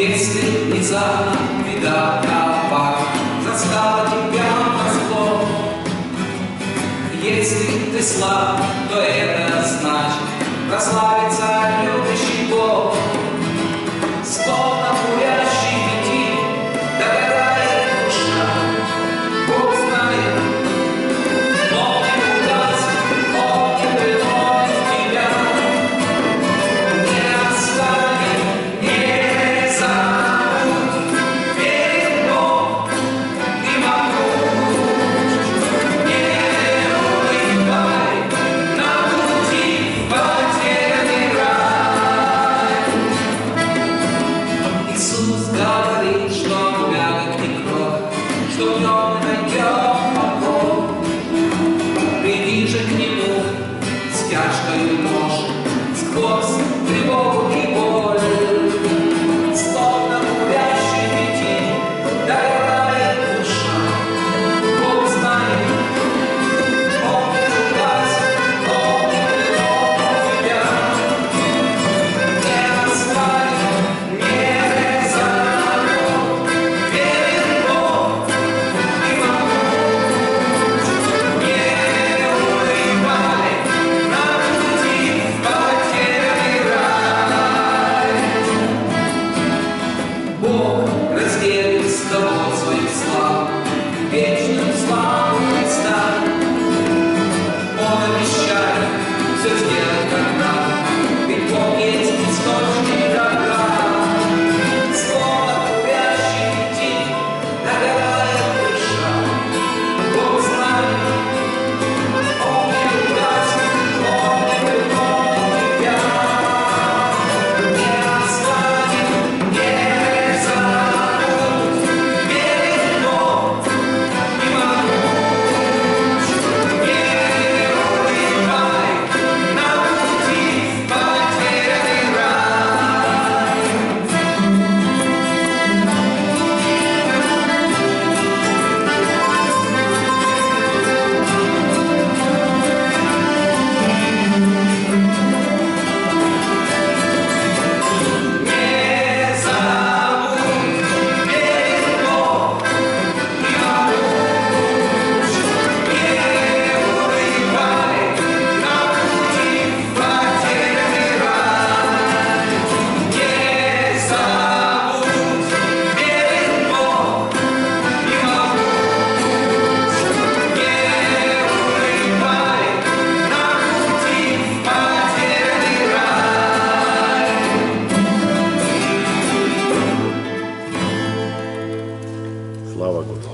Если внезапно беда опасна застала тебя врасплох, если ты слаб, то это значит прославится любящий Бог. Словно бурящий ветер догорает душа, Бог знает, Он не угасит, Он не преломит тебя, не оставит, не забудет, верит Бог и могут. Не унывай на пути в потерянный рай. Иисус говорит, что Он мягок и кроток, что в Нем найдем покой. Приди же к Нему с тяжкою ношей, сквозь тревогу и боль. Словно бурящий ветер догорает душа, Бог знает, Он не угасит, Он не преломит тебя, не оставит, не забудет, верит Бог и могут. Не унывай на пути в потерянный рай. Бог разделит с тобой свою славу, вечную славу Христа. Он обещает все сделать когда, ведь Бог есть источник добра. Словно бурящий ветер догорает душа, Бог знает, Он не угасит, Он не преломит тебя, не оставит, не забудет, верит Бог и могут. Не унывай на пути в потерянный рай. Не забудь, верит Бог и могут. Не унывай на пути в потерянный рай. Не забудь, верит Бог и могут. Не унывай на пути в потерянный рай. Слава Господу.